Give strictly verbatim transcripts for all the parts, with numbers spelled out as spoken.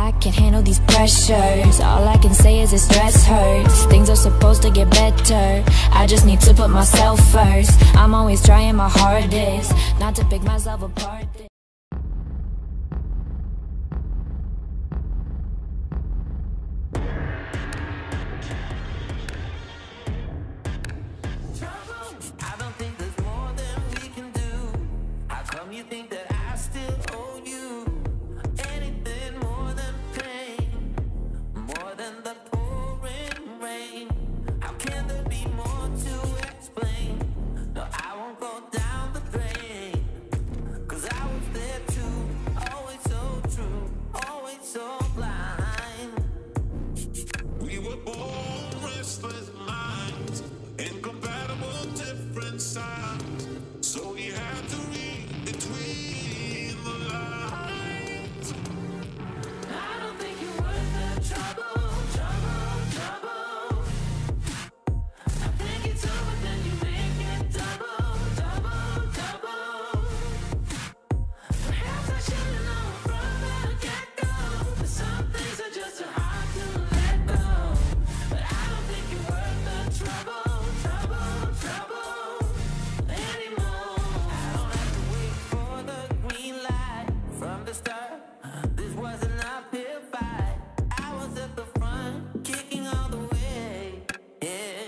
I can't handle these pressures. All I can say is this stress hurts. Things are supposed to get better. I just need to put myself first. I'm always trying my hardest not to pick myself apart. I don't think there's more than we can do. How come you think that I still owe you anything more than pain, more than the pouring rain? How can there be more to explain? No, I won't go down the drain, 'cause I was there too, always so true, always so blind. We were born restless minds, incompatible, different sides. So we had to read between the lines. I don't think you're worth the trouble, trouble, trouble. I think it's over, then you make it double, double, double. Perhaps I should've known from the get-go, but some things are just too hard to let go. But I don't think you're worth the trouble, trouble, trouble anymore. I don't have to wait for the green light from the start. This was an uphill fight. I was at the front, kicking all the way. Yeah.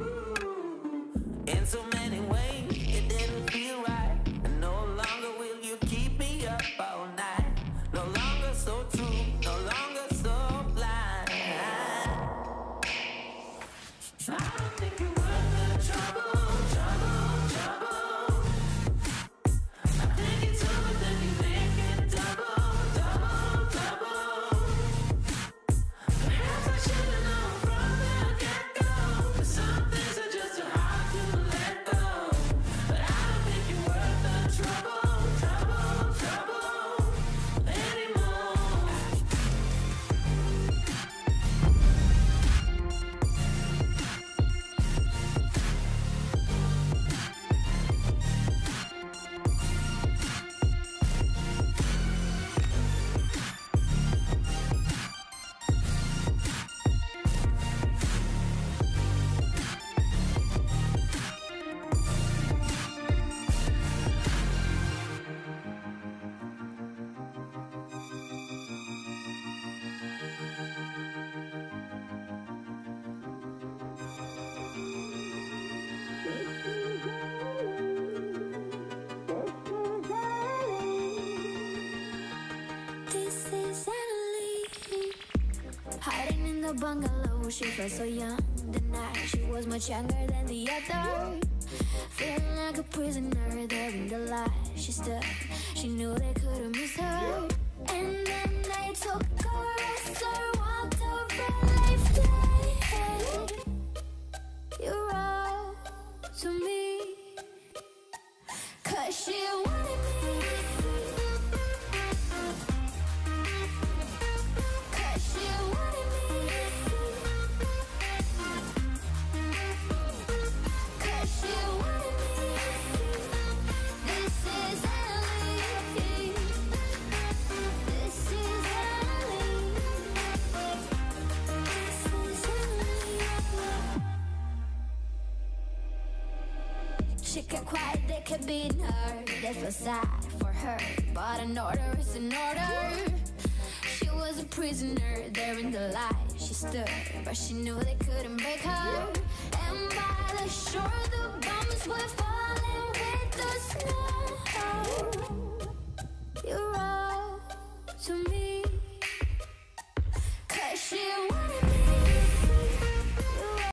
In so many ways, it didn't feel right. And no longer will you keep me up all night. No longer so true, no longer so blind. I don't think you're worth the trouble, trouble, trouble. I think it's over, then you make it double, double, double. Perhaps I should've known from the get-go, but some things are just too hard to let go. But I don't think you're worth the trouble, trouble, trouble anymore. This is Annalie, hiding in the bungalow. She felt so young tonight. She was much younger than the other, feeling like a prisoner there in the light. She stood, she knew they couldn't miss her. And then they took her as her, walked over life dead. You're all to me, 'cause she wanted me. She kept quiet, they kept beating her. They felt sad for her, but an order is an order. She was a prisoner there in the light. She stood, but she knew they couldn't break her. And by the shore, the bombs were falling with the snow. You're all to me.